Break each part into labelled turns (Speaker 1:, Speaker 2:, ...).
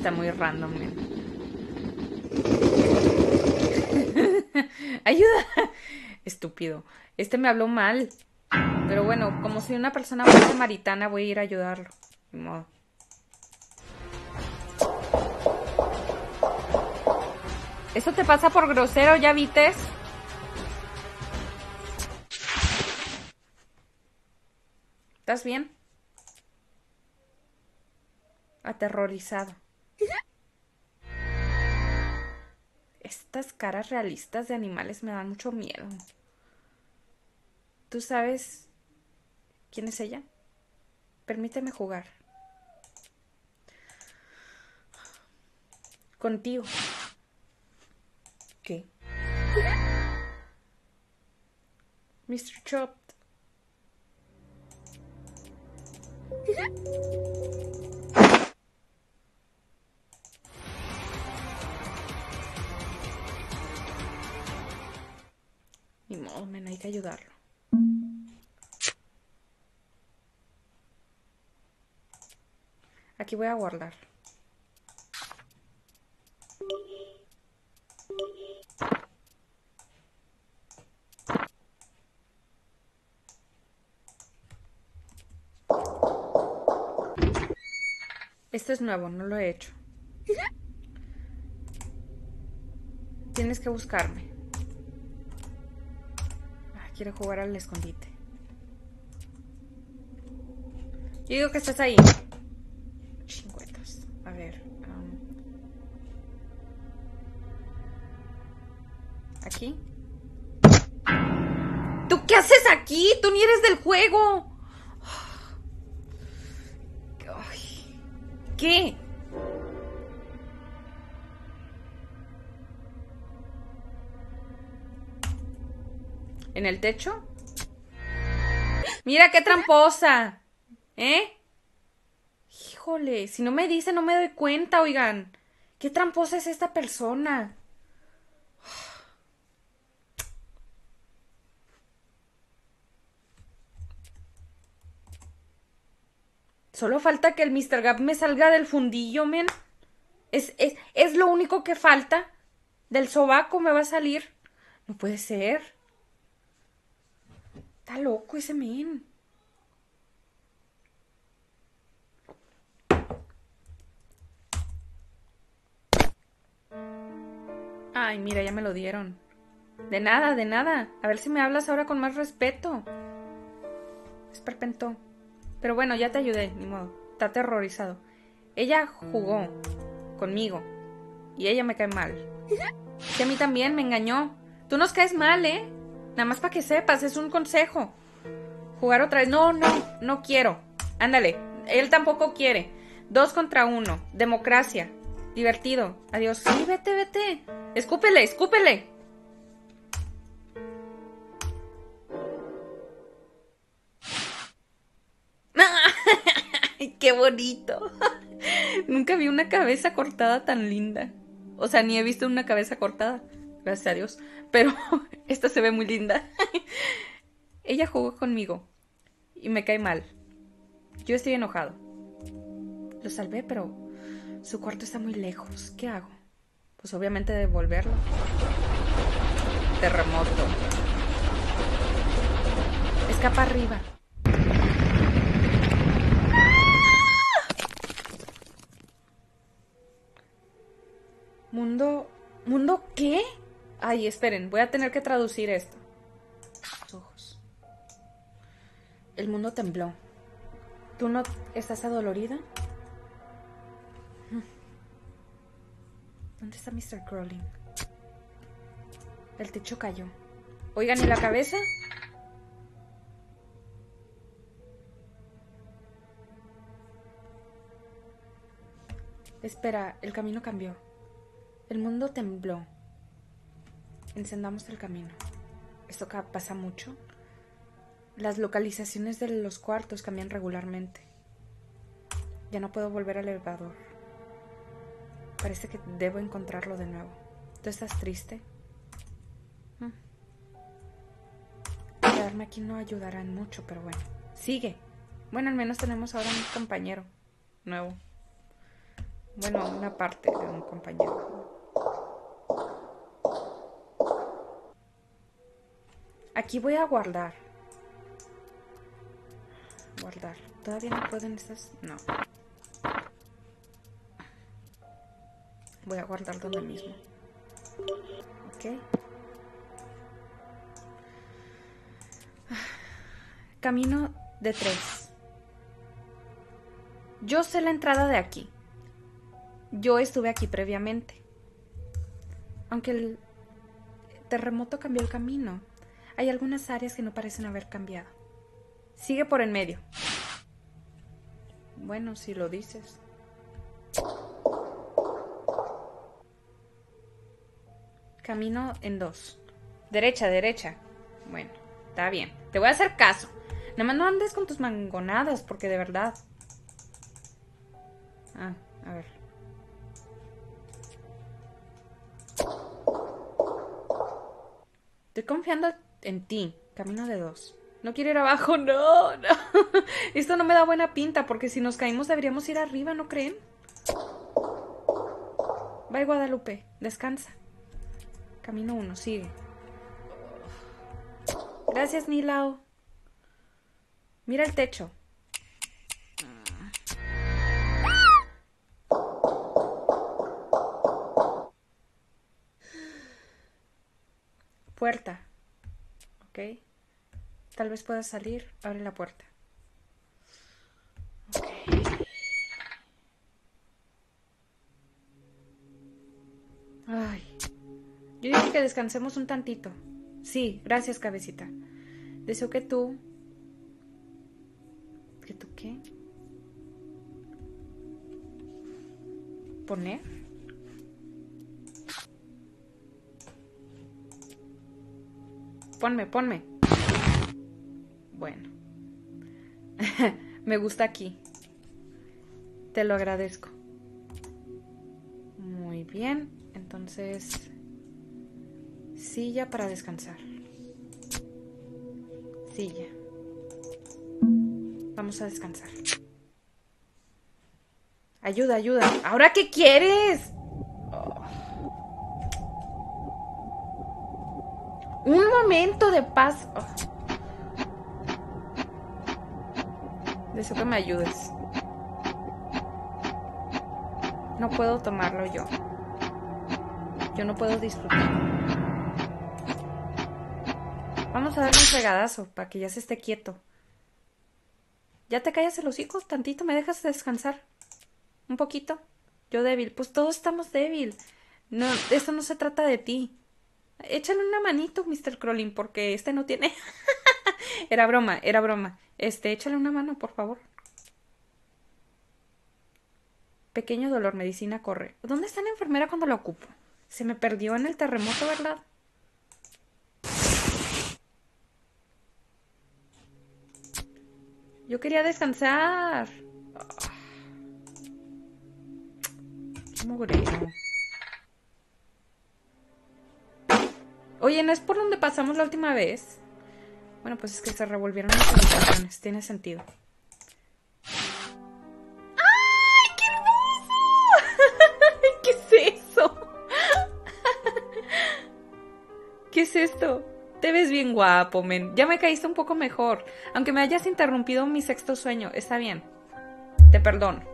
Speaker 1: está muy random, man. ¡Ayuda! Estúpido. Este me habló mal. Pero bueno, como soy una persona muy samaritana, voy a ir a ayudarlo. Ni modo. Eso te pasa por grosero, ¿ya vites? ¿Estás bien? Aterrorizado. Estas caras realistas de animales me dan mucho miedo. ¿Tú sabes quién es ella? Permíteme jugar. Contigo. ¿Qué? Mr. Chopped. Ni modo, men, hay que ayudarlo. Aquí voy a guardar. Esto es nuevo, no lo he hecho. Tienes que buscarme. Quiero jugar al escondite. Yo digo que estás ahí. Chingüetas. A ver. ¿Aquí? ¿Tú qué haces aquí? Tú ni eres del juego. Ay, ¿qué? ¿En el techo? Mira qué tramposa. ¿Eh? Híjole, si no me dice no me doy cuenta, oigan. ¿Qué tramposa es esta persona? Solo falta que el Mr. Gap me salga del fundillo, men. Es lo único que falta. Del sobaco me va a salir. No puede ser. Está loco ese men. Ay, mira, ya me lo dieron. De nada, de nada. A ver si me hablas ahora con más respeto. Esperpentó. Pero bueno, ya te ayudé, ni modo. Está aterrorizado. Ella jugó conmigo. Y ella me cae mal. Que a mí también me engañó. Tú nos caes mal, ¿eh? Nada más para que sepas, es un consejo. Jugar otra vez. No, no, no quiero. Ándale. Él tampoco quiere. 2 contra 1. Democracia. Divertido. Adiós. Sí, vete, vete. Escúpele, escúpele. ¡Ay, qué bonito! Nunca vi una cabeza cortada tan linda. O sea, ni he visto una cabeza cortada. Gracias a Dios. Pero esta se ve muy linda. Ella jugó conmigo. Y me cae mal. Yo estoy enojado. Lo salvé, pero su cuarto está muy lejos. ¿Qué hago? Pues obviamente devolverlo. Terremoto. Escapa arriba. Mundo... ¿Mundo qué? Ay, esperen, voy a tener que traducir esto. Los ojos. El mundo tembló. ¿Tú no estás adolorida? ¿Dónde está Mr. Crawling? El techo cayó. Oigan, ¿y la cabeza? Espera, el camino cambió. El mundo tembló. Encendamos el camino. ¿Esto pasa mucho? Las localizaciones de los cuartos cambian regularmente. Ya no puedo volver al elevador. Parece que debo encontrarlo de nuevo. ¿Tú estás triste? Quedarme aquí no ayudará en mucho, pero bueno. Sigue. Bueno, al menos tenemos ahora un compañero nuevo. Bueno, una parte de un compañero. Aquí voy a guardar. Guardar. ¿Todavía no pueden estas? No. Voy a guardar donde mismo. Ok. Camino de 3. Yo sé la entrada de aquí. Yo estuve aquí previamente. Aunque el terremoto cambió el camino, hay algunas áreas que no parecen haber cambiado. Sigue por en medio. Bueno, si lo dices. Camino en 2. Derecha, derecha. Bueno, está bien. Te voy a hacer caso. Nada más no andes con tus mangonadas, porque de verdad. Ah, a ver. Estoy confiando en ti. Camino de 2. No quiero ir abajo, no, no. Esto no me da buena pinta, porque si nos caímos deberíamos ir arriba, ¿no creen? Bye, Guadalupe. Descansa. Camino 1, sigue. Gracias, Nilao. Mira el techo. Puerta. Ok. Tal vez puedas salir. Abre la puerta. Ok. Ay. Yo dije que descansemos un tantito. Sí, gracias, cabecita. Deseo que tú... ¿Que tú qué? ¿Poner? Ponme. Bueno. Me gusta aquí. Te lo agradezco. Muy bien. Entonces... silla para descansar. Silla. Vamos a descansar. Ayuda, ayuda. ¿Ahora qué quieres? Oh. Un momento de paz. Oh. Deseo que me ayudes. No puedo tomarlo yo. Yo no puedo disfrutar. Vamos a darle un fregadazo para que ya se esté quieto. ¿Ya te callas el hocico? Tantito, ¿me dejas descansar? ¿Un poquito? Yo débil. Pues todos estamos débil. No, esto no se trata de ti. Échale una manito, Mr. Crowley, porque este no tiene... Era broma, era broma. Échale una mano, por favor. Pequeño dolor, medicina corre. ¿Dónde está la enfermera cuando la ocupo? Se me perdió en el terremoto, ¿verdad? Yo quería descansar. Qué mugrero. Oye, ¿no es por donde pasamos la última vez? Bueno, pues es que se revolvieron las habitaciones. Tiene sentido. ¡Ay, qué hermoso! ¿Qué es eso? ¿Qué es esto? Te ves bien guapo, men. Ya me caíste un poco mejor. Aunque me hayas interrumpido mi sexto sueño. Está bien. Te perdono.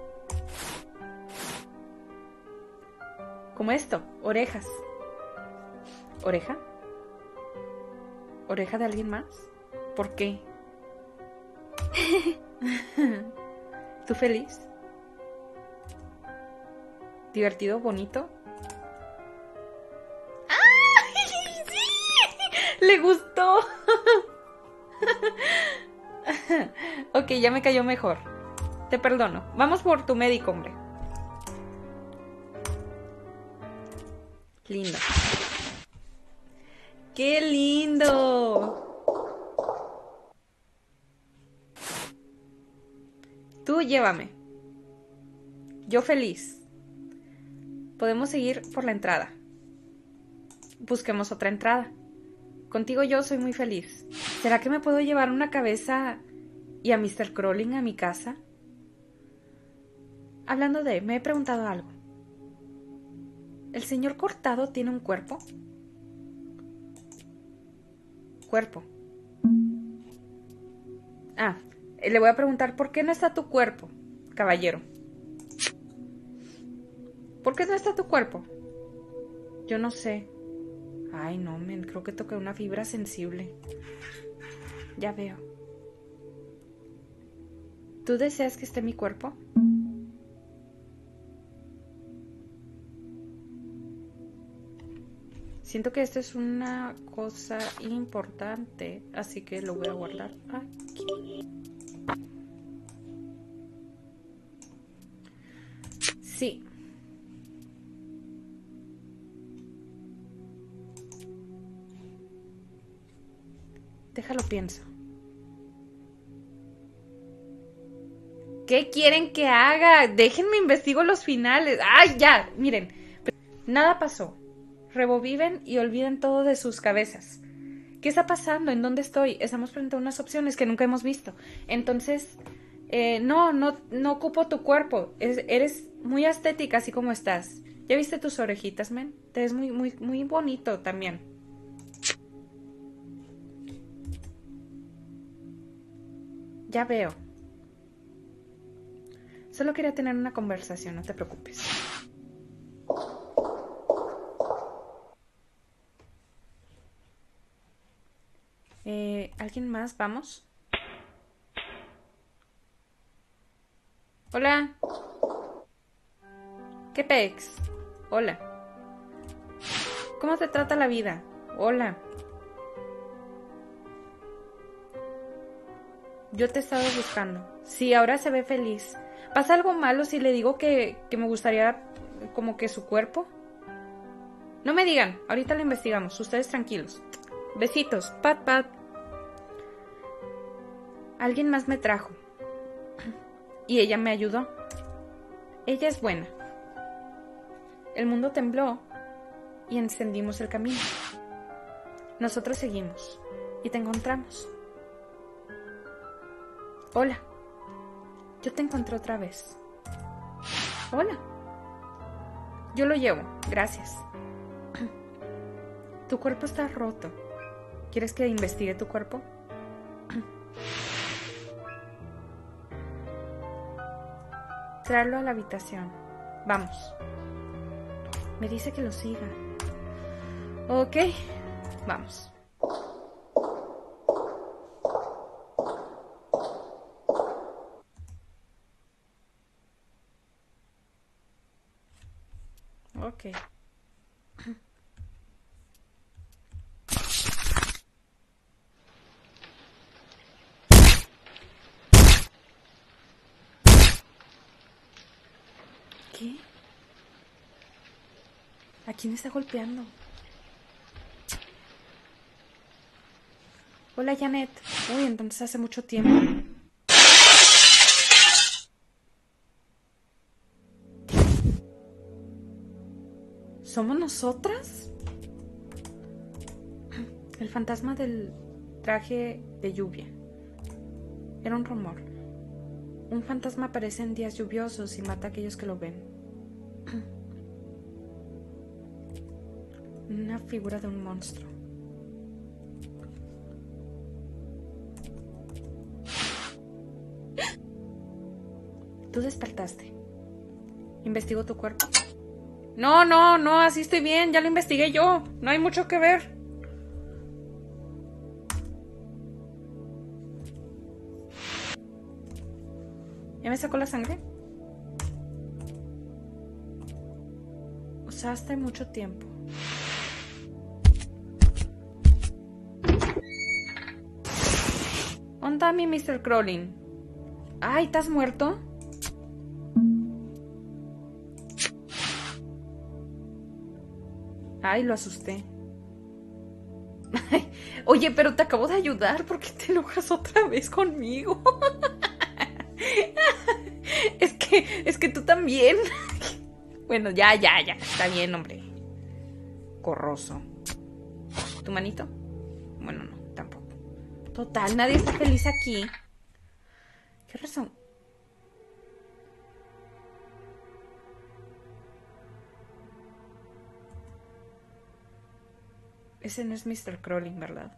Speaker 1: Como esto. Orejas. ¿Oreja? ¿Oreja de alguien más? ¿Por qué? ¿Tú feliz? ¿Divertido? ¿Bonito? ¡Ay, sí! ¡Le gustó! Ok, ya me cayó mejor. Te perdono. Vamos por tu médico, hombre. Lindo. ¡Qué lindo! Tú llévame. Yo feliz. Podemos seguir por la entrada. Busquemos otra entrada. Contigo yo soy muy feliz. ¿Será que me puedo llevar una cabeza y a Mr. Crowley a mi casa? Hablando de, me he preguntado algo. ¿El señor Cortado tiene un cuerpo? Cuerpo. Ah, le voy a preguntar, ¿por qué no está tu cuerpo, caballero? ¿Por qué no está tu cuerpo? Yo no sé. Ay, no, men, creo que toqué una fibra sensible. Ya veo. ¿Tú deseas que esté mi cuerpo? Siento que esto es una cosa importante, así que lo voy a guardar aquí. Sí. Déjalo pienso. ¿Qué quieren que haga? Déjenme investigo los finales. ¡Ay, ya! Miren, nada pasó. Reviven y olviden todo de sus cabezas. ¿Qué está pasando? ¿En dónde estoy? Estamos frente a unas opciones que nunca hemos visto. Entonces, no ocupo tu cuerpo. Eres muy estética así como estás. ¿Ya viste tus orejitas, men? Te ves muy, muy, muy bonito también. Ya veo. Solo quería tener una conversación, no te preocupes. ¿Alguien más? ¿Vamos? Hola. ¿Qué pex? Hola. ¿Cómo te trata la vida? Hola. Yo te he estado buscando. Sí, ahora se ve feliz. ¿Pasa algo malo si le digo que me gustaría como que su cuerpo? No me digan, ahorita lo investigamos. Ustedes tranquilos. Besitos. Pat, pat. Alguien más me trajo. Y ella me ayudó. Ella es buena. El mundo tembló y encendimos el camino. Nosotros seguimos y te encontramos. Hola. Yo te encontré otra vez. Hola. Yo lo llevo, gracias. Tu cuerpo está roto. ¿Quieres que investigue tu cuerpo? Traerlo a la habitación. Vamos. Me dice que lo siga. Ok, vamos. Ok. ¿Qué? ¿A quién está golpeando? Hola, Janet. Uy, entonces hace mucho tiempo. ¿Somos nosotras? El fantasma del traje de lluvia. Era un rumor. Un fantasma aparece en días lluviosos y mata a aquellos que lo ven. Una figura de un monstruo. Tú despertaste. ¿Investigo tu cuerpo? No, así estoy bien, ya lo investigué yo. No hay mucho que ver. ¿Ya me sacó la sangre? Usaste mucho tiempo. ¿Dónde está mi Mr. Crowley? Ay, ¿estás muerto? Ay, lo asusté. Ay, oye, pero te acabo de ayudar. ¿Por qué te enojas otra vez conmigo? Es que tú también. Bueno, ya. Está bien, hombre. Corroso. ¿Tu manito? Bueno, no, tampoco. Total, nadie está feliz aquí. ¿Qué razón? Ese no es Mr. Crawling, ¿verdad?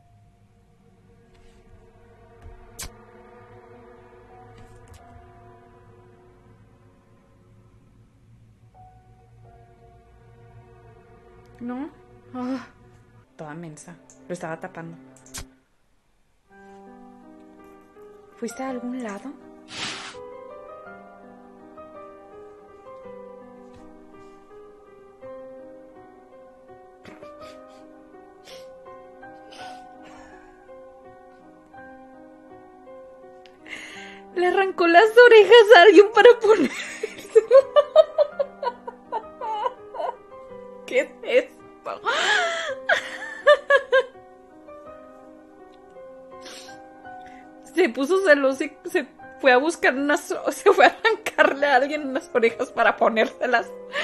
Speaker 1: ¿No? Ah, toda mensa. Lo estaba tapando. ¿Fuiste a algún lado? Le arrancó las orejas a alguien para poner. ¿Qué es esto? Se puso celoso y se fue a buscar se fue a arrancarle a alguien unas orejas para ponérselas.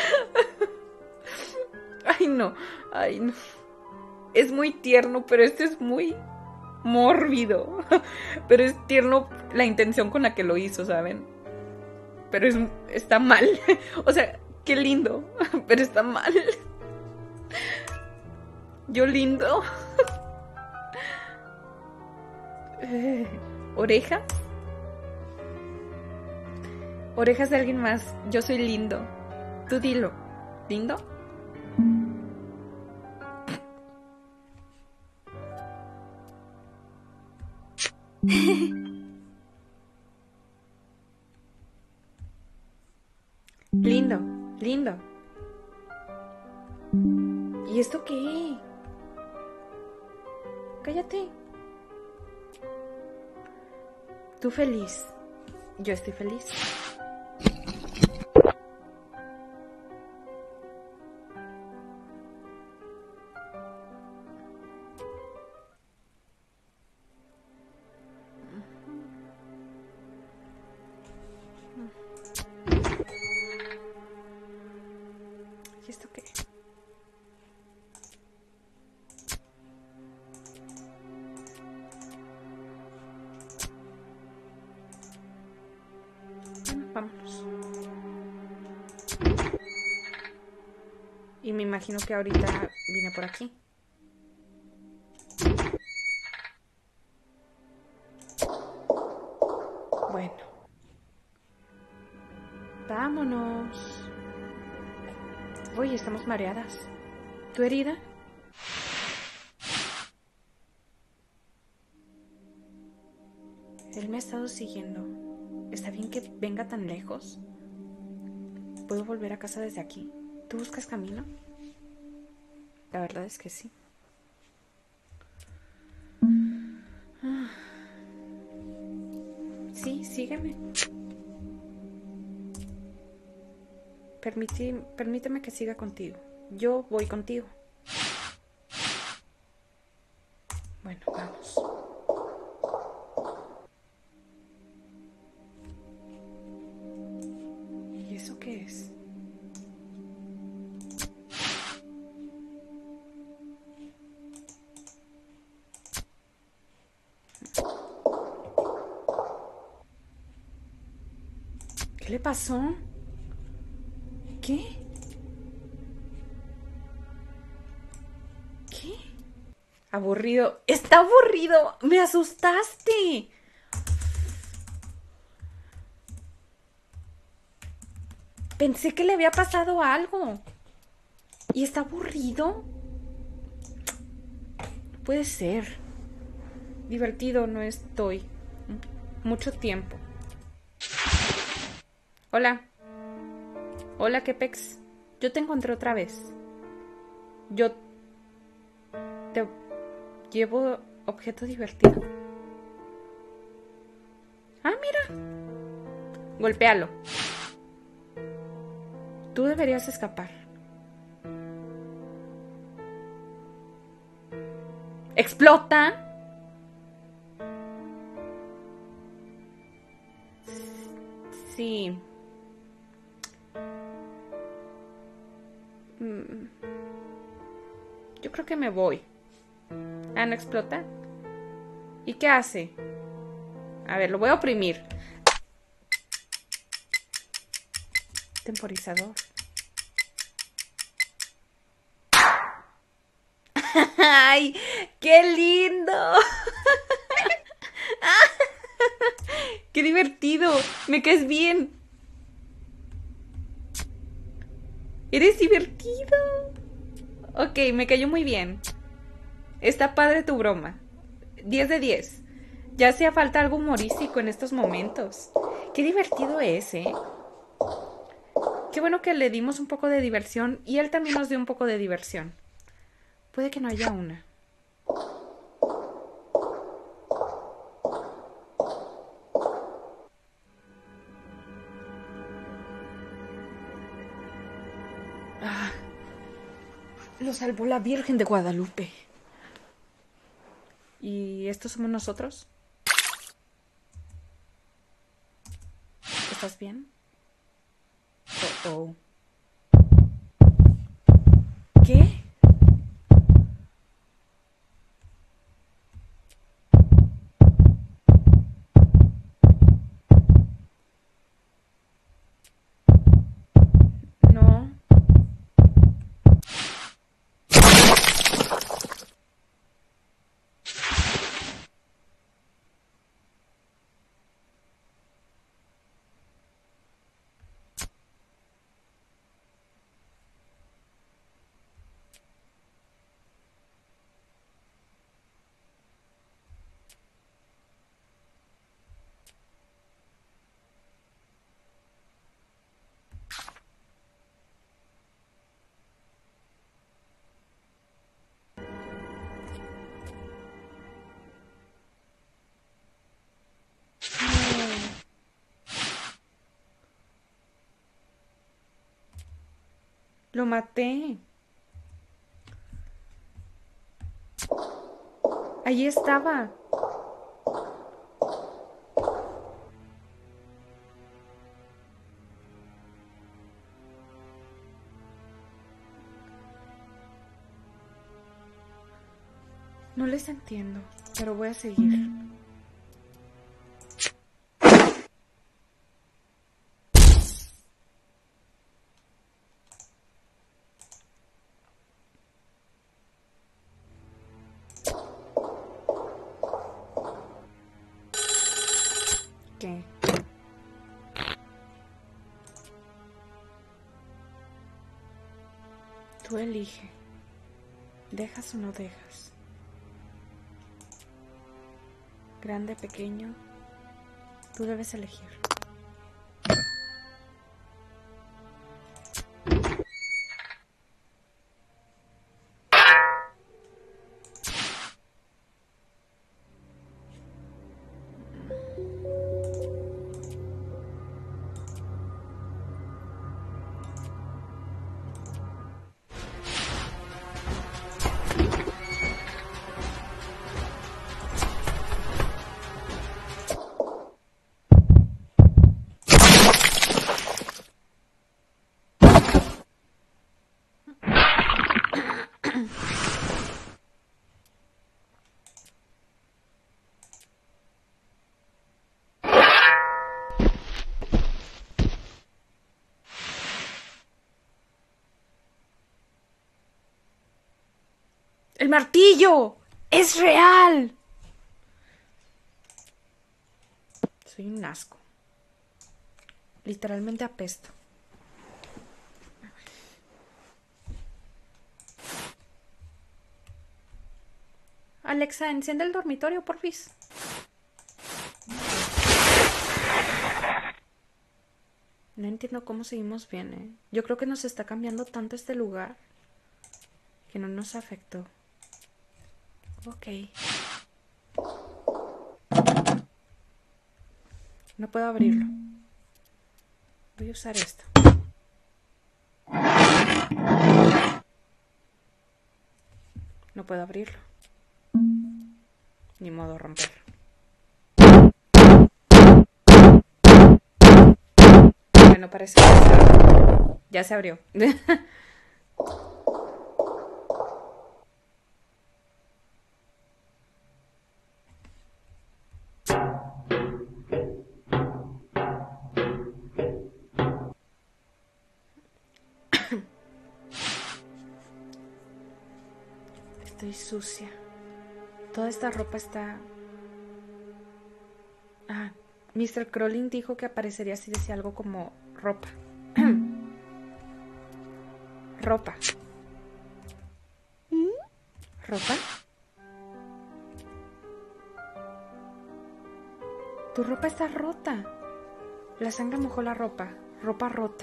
Speaker 1: Ay, no. Ay, no. Es muy tierno, pero este es muy mórbido. Pero es tierno la intención con la que lo hizo, ¿saben? Pero está mal. O sea, qué lindo, pero está mal. Yo lindo. ¿Orejas? Orejas de alguien más. Yo soy lindo. Tú dilo. ¿Lindo? Lindo, lindo. ¿Y esto qué? Cállate. Tú feliz. Yo estoy feliz. ¿Y esto qué? Bueno, vámonos. Y me imagino que ahorita vine por aquí. Bueno. Vámonos. Uy, estamos mareadas. ¿Tu herida? Él me ha estado siguiendo. ¿Está bien que venga tan lejos? ¿Puedo volver a casa desde aquí? ¿Tú buscas camino? La verdad es que sí. Sí, sígueme. Permíteme que siga contigo. Yo voy contigo. Bueno, vamos. ¿Y eso qué es? ¿Qué le pasó? ¿Qué? ¿Qué? Aburrido. ¡Está aburrido! ¡Me asustaste! Pensé que le había pasado algo. ¿Y está aburrido? Puede ser. Divertido no estoy. Mucho tiempo. Hola. Hola, Kepex. Yo te encontré otra vez. Yo te llevo objeto divertido. Ah, mira. Golpéalo. Tú deberías escapar. ¡Explota! Sí. Yo creo que me voy. Ah, ¿no explota? ¿Y qué hace? A ver, lo voy a oprimir. Temporizador. ¡Ay! ¡Qué lindo! ¡Qué divertido! ¡Me caes bien! ¡Eres divertido! Ok, me cayó muy bien. Está padre tu broma. 10 de 10. Ya hacía falta algo humorístico en estos momentos. Qué divertido es, ¿eh? Qué bueno que le dimos un poco de diversión y él también nos dio un poco de diversión. Puede que no haya una. Ah, lo salvó la Virgen de Guadalupe. ¿Y estos somos nosotros? ¿Estás bien? Oh, oh. ¿Qué? No. Lo maté. Allí estaba. No les entiendo, pero voy a seguir. ¿Qué? Tú elige. ¿Dejas o no dejas? Grande, pequeño. Tú debes elegir. ¡El martillo! ¡Es real! Soy un asco. Literalmente apesto. Alexa, enciende el dormitorio, porfis. No entiendo cómo seguimos bien, ¿eh? Yo creo que nos está cambiando tanto este lugar que no nos afectó. Ok. No puedo abrirlo. Voy a usar esto. No puedo abrirlo. Ni modo romperlo. Bueno, parece que ya se abrió. Estoy sucia. Toda esta ropa está... Ah, Mr. Crowley dijo que aparecería si decía algo como ropa. Ropa. ¿Ropa? Tu ropa está rota. La sangre mojó la ropa. Ropa rota.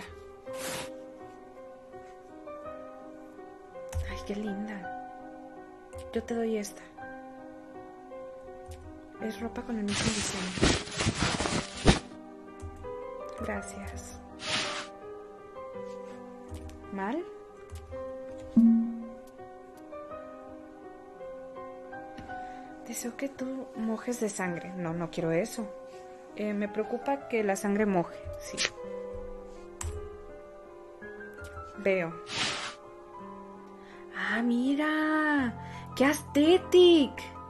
Speaker 1: Ay, qué linda. Yo te doy esta. Es ropa con el mismo diseño. Gracias. ¿Mal? Deseo que tú mojes de sangre. No, no quiero eso. Me preocupa que la sangre moje. Sí. Veo. ¡Ah, mira! ¡Qué aesthetic!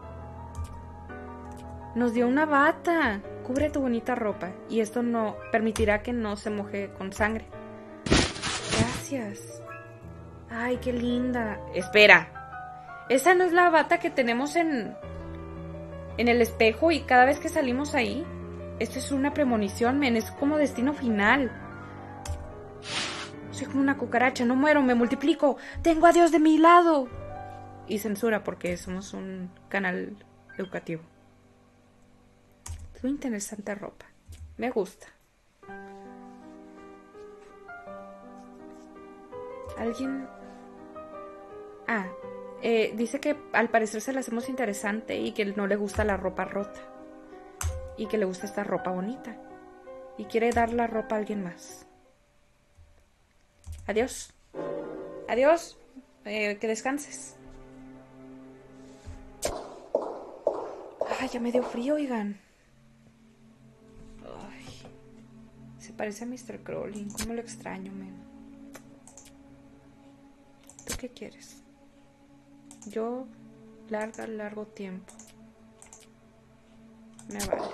Speaker 1: Nos dio una bata. Cubre tu bonita ropa. Y esto no permitirá que no se moje con sangre. Gracias. Ay, qué linda. Espera. ¿Esa no es la bata que tenemos en el espejo y cada vez que salimos ahí? Esto es una premonición, men. Es como destino final. Soy como una cucaracha. No muero, me multiplico. Tengo a Dios de mi lado. Y censura porque somos un canal educativo. Muy interesante ropa. Me gusta. ¿Alguien? Ah, dice que al parecer se la hacemos interesante y que no le gusta la ropa rota. Y que le gusta esta ropa bonita. Y quiere dar la ropa a alguien más. Adiós. Adiós. Que descanses. Ay, ya me dio frío, oigan. Ay, se parece a Mr. Crowley. ¿Cómo lo extraño, men? ¿Tú qué quieres? Yo, largo tiempo. Me vale.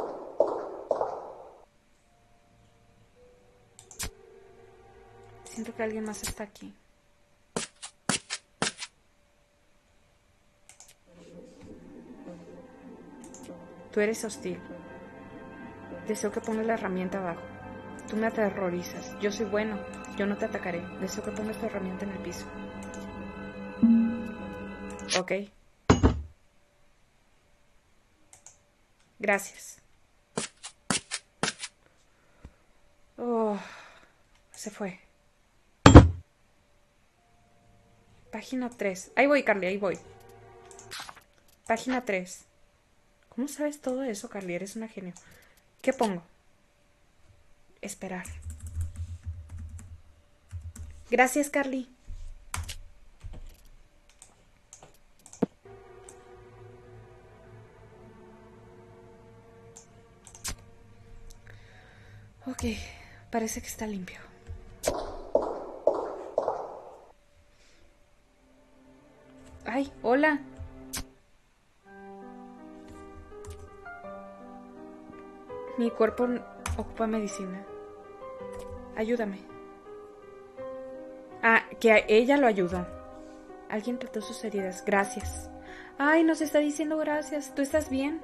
Speaker 1: Siento que alguien más está aquí. Tú eres hostil. Deseo que pongas la herramienta abajo. Tú me aterrorizas. Yo soy bueno. Yo no te atacaré. Deseo que pongas tu herramienta en el piso. Ok. Gracias. Oh, se fue. Página 3. Ahí voy, Carly, ahí voy. Página 3. ¿Cómo sabes todo eso, Carly? Eres una genio. ¿Qué pongo? Esperar. Gracias, Carly. Ok, parece que está limpio. Ay, hola. Mi cuerpo ocupa medicina. Ayúdame. Ah, que a ella lo ayudó. Alguien trató sus heridas. Gracias. Ay, nos está diciendo gracias. ¿Tú estás bien?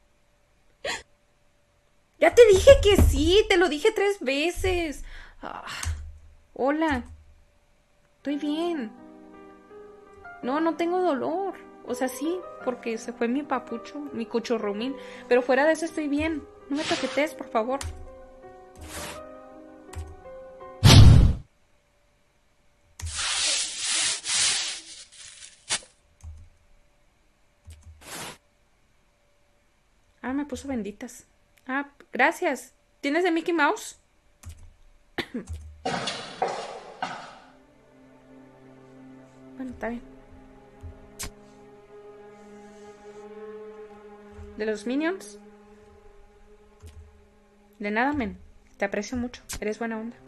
Speaker 1: Ya te dije que sí. Te lo dije 3 veces. Ah, hola. Estoy bien. No, no tengo dolor. O sea, sí, porque se fue mi papucho, mi cuchurrumín. Pero fuera de eso estoy bien. No me toquetes, por favor. Ah, me puso benditas. Ah, gracias. ¿Tienes de Mickey Mouse? Bueno, está bien. ¿De los Minions? De nada, men. Te aprecio mucho. Eres buena onda.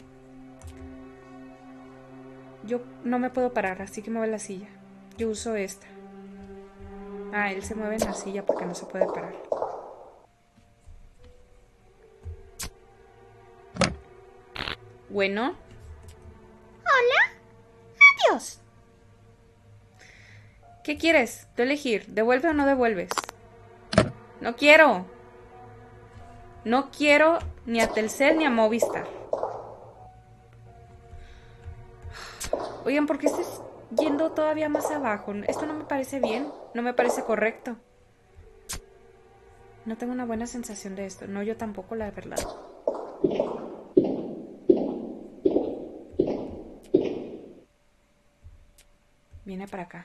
Speaker 1: Yo no me puedo parar, así que mueve la silla. Yo uso esta. Ah, él se mueve en la silla porque no se puede parar. Bueno.
Speaker 2: Hola. Adiós.
Speaker 1: ¿Qué quieres? Tú elegir. ¿Devuelve o no devuelves? No quiero. No quiero ni a Telcel ni a Movistar. Oigan, ¿por qué estás yendo todavía más abajo? Esto no me parece bien. No me parece correcto. No tengo una buena sensación de esto. No, yo tampoco, la verdad. Viene para acá.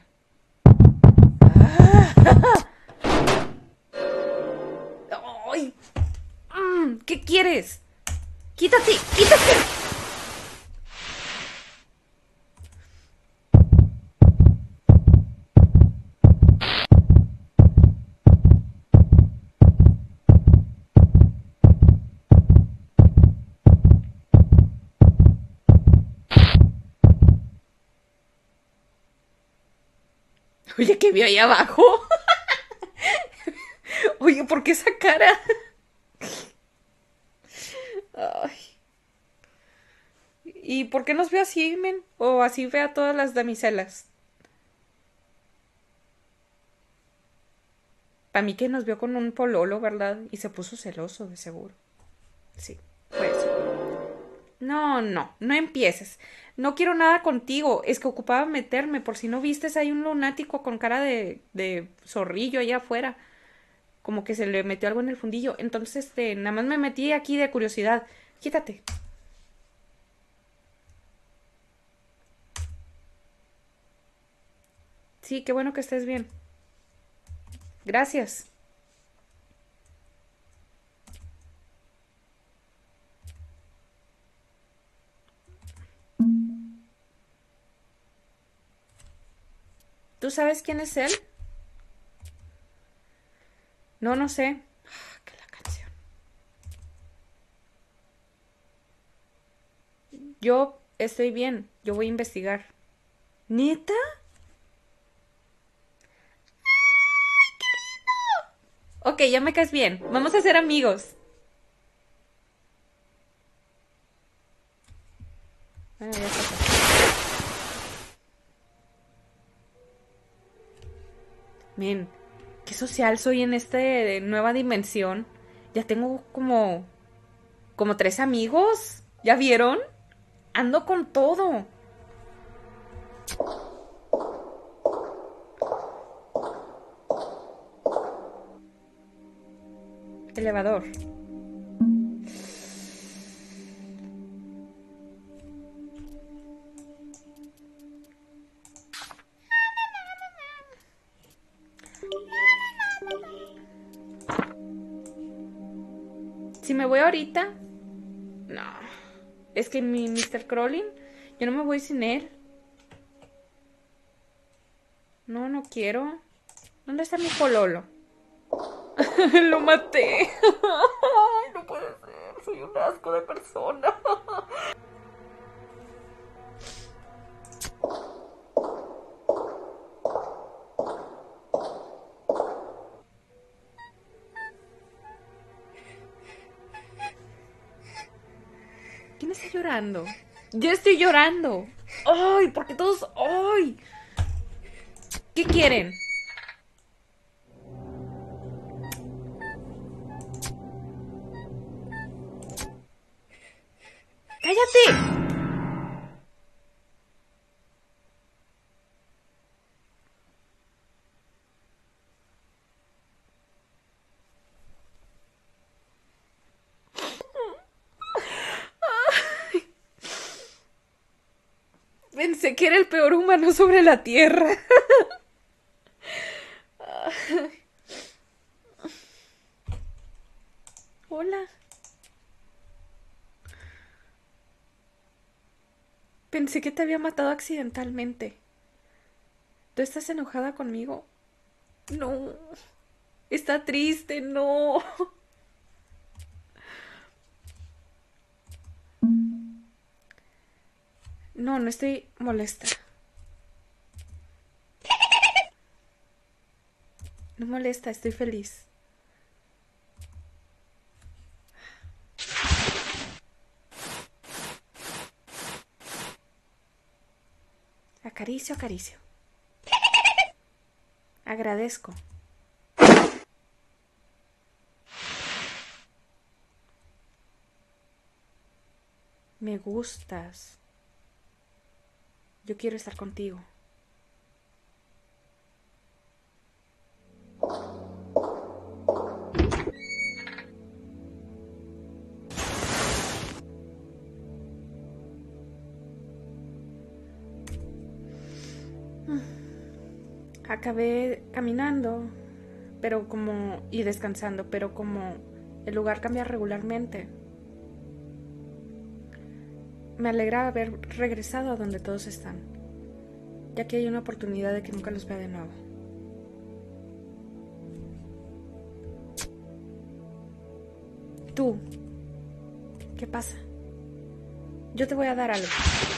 Speaker 1: ¡Ay! ¿Qué quieres? ¡Quítate! ¡Quítate! Oye, ¿qué vio ahí abajo? Oye, ¿por qué esa cara? Ay. ¿Y por qué nos vio así, men? O así ve a todas las damiselas. Para mí que nos vio con un pololo, ¿verdad? Y se puso celoso, de seguro. Sí, pues. No, no, no empieces. No quiero nada contigo. Es que ocupaba meterme, por si no vistes, hay un lunático con cara de zorrillo allá afuera. Como que se le metió algo en el fundillo. Entonces, nada más me metí aquí de curiosidad. Quítate. Sí, qué bueno que estés bien. Gracias. ¿Tú sabes quién es él? No, no sé. Que la canción. Yo estoy bien. Yo voy a investigar. ¿Neta? Ok, ya me caes bien. Vamos a ser amigos. Bueno, ya está. Men, qué social soy en esta nueva dimensión. Ya tengo como 3 amigos. ¿Ya vieron? Ando con todo. Elevador. Si me voy ahorita. No. Es que mi Mr. Crowley, yo no me voy sin él. No, no quiero. ¿Dónde está mi pololo? Lo maté. No puede ser. Soy un asco de persona. ¿Quién está llorando? Yo estoy llorando. ¡Ay! ¿Por qué todos? ¡Ay! ¿Qué quieren? ¡Cállate! Pensé que era el peor humano sobre la tierra. Hola. Pensé que te había matado accidentalmente. ¿Tú estás enojada conmigo? No. Está triste, no. No, no estoy molesta. No molesta, estoy feliz. Acaricio, acaricio. Agradezco. Me gustas. Yo quiero estar contigo. Acabé caminando, y descansando, pero como el lugar cambia regularmente, me alegra haber regresado a donde todos están, ya que hay una oportunidad de que nunca los vea de nuevo. Tú, ¿qué pasa? Yo te voy a dar algo.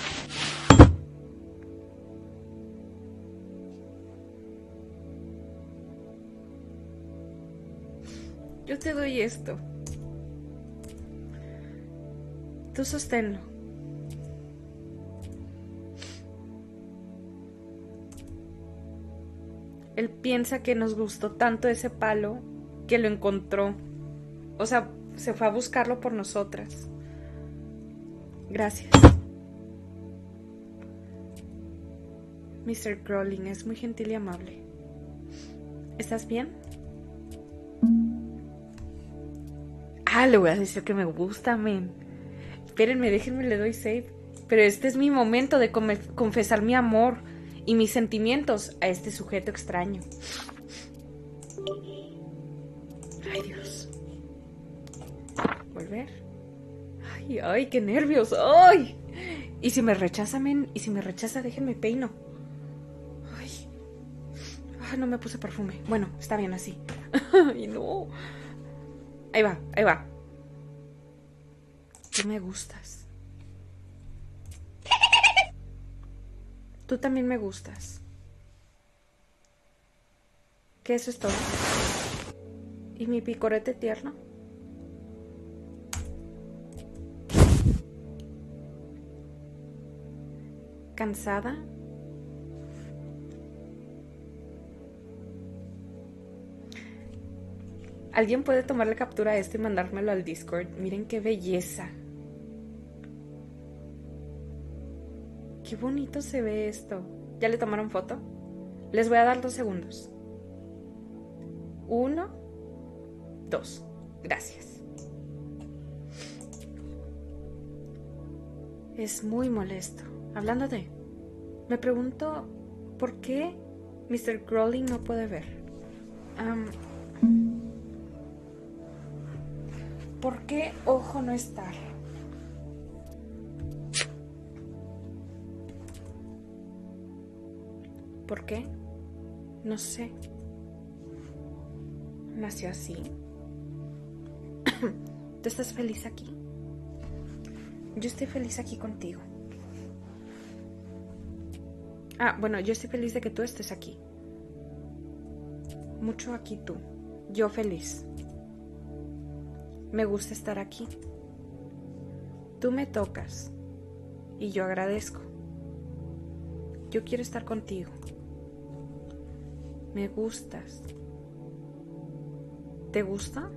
Speaker 1: Yo te doy esto. Tú sosténlo. Él piensa que nos gustó tanto ese palo que lo encontró. O sea, se fue a buscarlo por nosotras. Gracias. Mr. Crowling es muy gentil y amable. ¿Estás bien? Le voy a decir que me gusta, men. Espérenme, déjenme, le doy save. Pero este es mi momento de confesar mi amor y mis sentimientos a este sujeto extraño. Ay, Dios. Volver. Ay, qué nervios. Ay. Y si me rechaza, men. Y si me rechaza, déjenme peino. Ay, no me puse perfume. Bueno, está bien así. Ay, no. Ahí va, ahí va. Tú me gustas. Tú también me gustas. ¿Qué eso es todo? ¿Y mi picorete tierno? ¿Cansada? ¿Alguien puede tomarle captura a esto y mandármelo al Discord? Miren qué belleza. Qué bonito se ve esto. ¿Ya le tomaron foto? Les voy a dar 2 segundos. 1, 2. Gracias. Es muy molesto. Hablando de... Me pregunto por qué Mr. Crowling no puede ver. ¿Por qué ojo no estar? ¿Por qué? No sé. Nació así. ¿Tú estás feliz aquí? Yo estoy feliz aquí contigo. Bueno, yo estoy feliz de que tú estés aquí. Mucho aquí tú. Yo feliz. Me gusta estar aquí. Tú me tocas y yo agradezco. Yo quiero estar contigo. Me gustas. ¿Te gusta?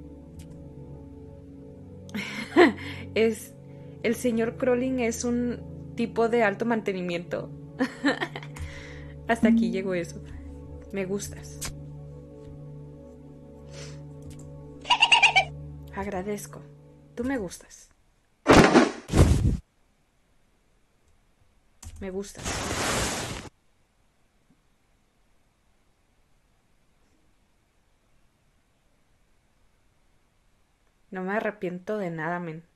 Speaker 1: El señor Crowling es un tipo de alto mantenimiento. Hasta aquí llegó eso. Me gustas. Agradezco. Tú me gustas. Me gustas. No me arrepiento de nada, men.